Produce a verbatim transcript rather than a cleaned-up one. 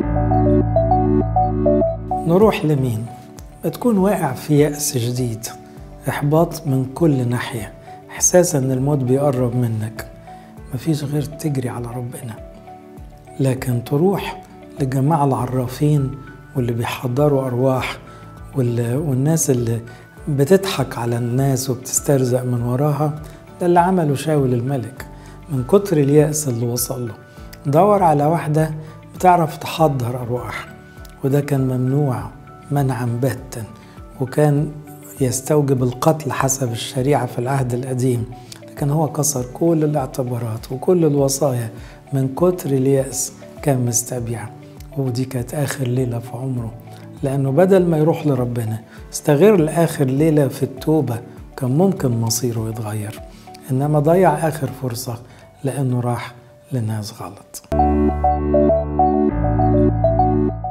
نروح لمين؟ بتكون واقع في يأس شديد، إحباط من كل ناحية، إحساس إن الموت بيقرب منك، مفيش غير تجري على ربنا. لكن تروح لجماعة العرافين واللي بيحضروا أرواح والناس اللي بتضحك على الناس وبتسترزق من وراها، ده اللي عمله شاول الملك من كتر اليأس اللي وصل له. دور على واحدة بتعرف تحضر أرواح، وده كان ممنوع منعا باتا، وكان يستوجب القتل حسب الشريعة في العهد القديم. لكن هو كسر كل الاعتبارات وكل الوصايا من كتر اليأس، كان مستبيع. ودي كانت آخر ليلة في عمره، لأنه بدل ما يروح لربنا استغل آخر ليلة في التوبة، كان ممكن مصيره يتغير، إنما ضيع آخر فرصة لأنه راح لناس غلط.